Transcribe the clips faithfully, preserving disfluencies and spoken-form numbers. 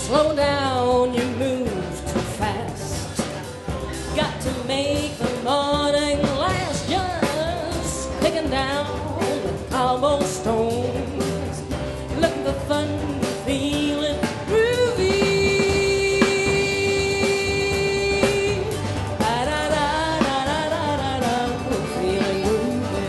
slow down, you move too fast. Got to make the morning last. Just picking down the cobblestones, looking for fun, feeling groovy. Da-da-da-da-da-da-da, feeling groovy.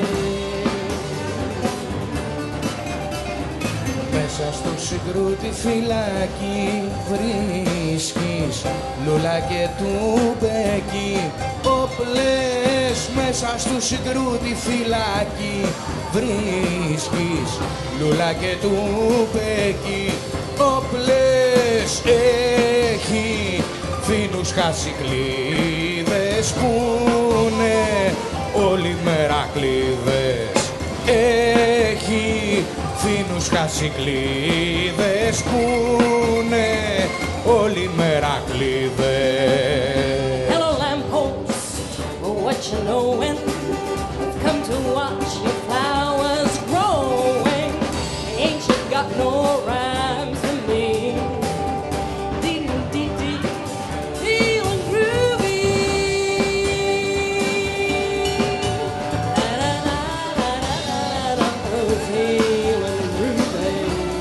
Μέσα στο Συγγρού τη φυλακή βρίσκεις λούλα και τουμπέκι. Όπλες μέσα στο Συγγρού τη φυλακή βρίσκεις λούλα και τουμπέκι. Όπλες έχει φίνους χασικλίδες πούνε όλη μέρα κλίδες. Έχει φίνους χασικλίδες πούνε όλη μέρα κλίδες. Hello lamppost, what you knowin'? Come to watch your flowers growing. Ain't you got no rhymes for me? Dee-dee-dee, feeling groovy. Da-da-da-da-da-da-da, feeling groovy.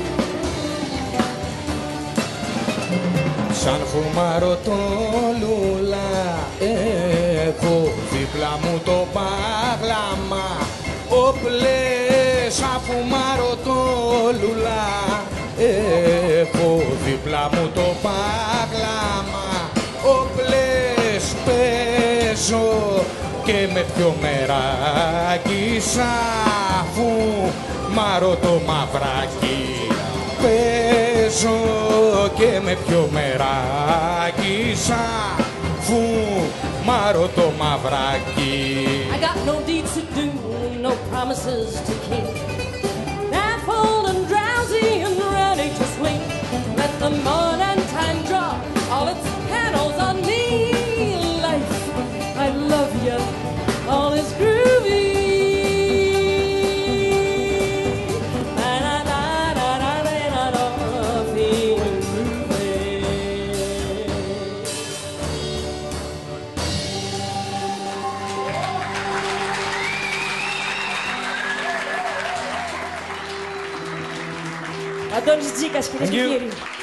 Σαν φουμάρω το λουλά έχω δίπλα μου το παγλάμα. Όπλες σαν φουμάρω το λουλά έχω δίπλα μου το παγλάμα. Όπλες παίζω και με πιο μεράκι σαν φουμάρω το μαυράκι. Παίζω και με πιο μεράκι σαν φουμάρω το μαυράκι. I got no deeds to do, no promises to keep. Baffled and drowsy and ready to sleep. Let the morning time drop all its petals on me. Life, I love you, all is groovy. Da-da-da-da-da-da-da, feeling groovy. Antonis Tzikas, κυρίες και κύριοι.